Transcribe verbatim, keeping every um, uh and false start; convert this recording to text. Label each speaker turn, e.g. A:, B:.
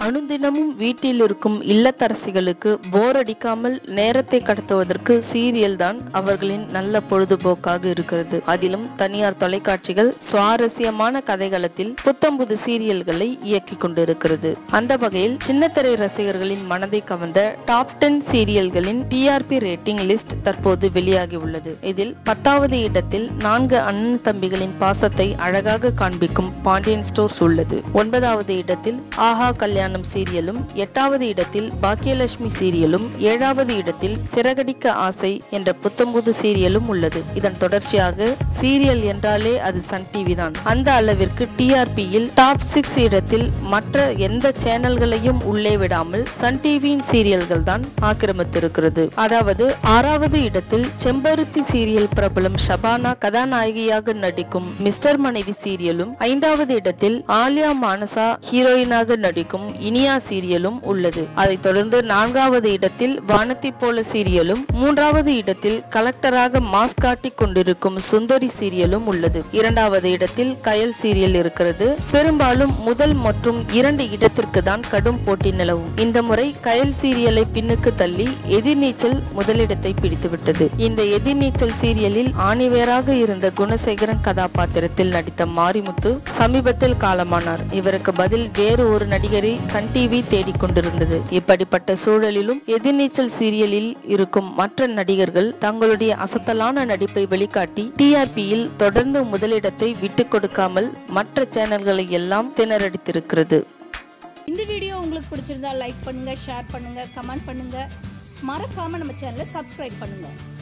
A: அனுதினமும் வீட்டில் இருக்கும் இல்லத்தரசிகளுக்கு போர் அடிக்காமல் நேரத்தை கடத்துவதற்கு சீரியல் தான் அவர்களின் நல்ல பொழுதுபோக்காக இருக்கிறது. அதிலும் தனியார் தொலைக்காட்சிகள் சுவாரஸ்யமான கதைகளத்தில் புத்தம்புது சீரியல்களை இயக்கி கொண்டிருக்கிறது. அந்த வகையில் சின்னத்திரை ரசிகர்களின் மனதை கவர்ந்த டாப் டென் சீரியல்களின் T R P rating list தற்போது வெளியாகி உள்ளது. இதில் பத்தாவது இடத்தில் நான்கு அண்ணன் தம்பிகளின் பாசத்தை அழகாக காண்பிக்கும் பாண்டியன் ஸ்டோர்ஸ் உள்ளது. ஒன்பதாவது இடத்தில் ஆஹா கல்யாணம் சீரியலும், எட்டாவது இடத்தில் பாக்கியலட்சுமி சீரியலும், ஏழாவது இடத்தில் சிறகடிக்க ஆசை என்ற புத்தம்புது சீரியலும் உள்ளது. இதன் தொடர்ச்சியாக சீரியல் என்றாலே அது சன் டிவி தான். அந்த அளவிற்கு டி ஆர் பியில் டாப் சிக்ஸ் இடத்தில் மற்ற எந்த சேனல்களையும் உள்ளே விடாமல் சன் டிவியின் சீரியல்கள் தான் ஆக்கிரமித்திருக்கிறது. அதாவது ஆறாவது இடத்தில் செம்பருத்தி சீரியல் பிரபலம் ஷபானா கதாநாயகியாக நடிக்கும் மிஸ்டர் மனைவி சீரியலும், ஐந்தாவது இடத்தில் ஆலியா மானசா ஹீரோயினாக நடிக்கும் இனியா சீரியலும் உள்ளது. அதைத் தொடர்ந்து நான்காவது இடத்தில் வானத்தை போல சீரியலும், மூன்றாவது இடத்தில் கலெக்டராக மாஸ்க் காட்டி கொண்டிருக்கும் சுந்தரி சீரியலும் உள்ளது. இரண்டாவது இடத்தில் கயல் சீரியல் இருக்கிறது. பெரும்பாலும் முதல் மற்றும் இரண்டு இடத்திற்கு தான் கடும் போட்டி நிலவும். இந்த முறை கயல் சீரியலை பின்னுக்கு தள்ளி எதிர்நீச்சல் முதலிடத்தை பிடித்துவிட்டது. இந்த எதிர்நீச்சல் சீரியலில் ஆணிவேராக இருந்த குணசேகரன் கதாபாத்திரத்தில் நடித்த மாரிமுத்து சமீபத்தில் காலமானார். இவருக்கு பதில் வேறு ஒரு நடிகரை சன் டிவி தேடிக்கொண்டிருந்தது. இப்படிப்பட்ட சூழலிலும் எதிர்நீச்சல் சீரியலில் இருக்கும் மற்ற நடிகர்கள் தங்களுடைய அசத்தலான நடிப்பை வெளிக்காட்டி டி ஆர் பியில் தொடர்ந்து முதலிடத்தை விட்டுக் கொடுக்காமல் மற்ற சேனல்களை எல்லாம் திணறடித்திருக்கிறது.
B: இந்த வீடியோ உங்களுக்கு பிடிச்சிருந்தா லைக் பண்ணுங்க, ஷேர் பண்ணுங்க, கமெண்ட் பண்ணுங்க. மறக்காம நம்ம சேனலை சப்ஸ்கிரைப் பண்ணுங்க.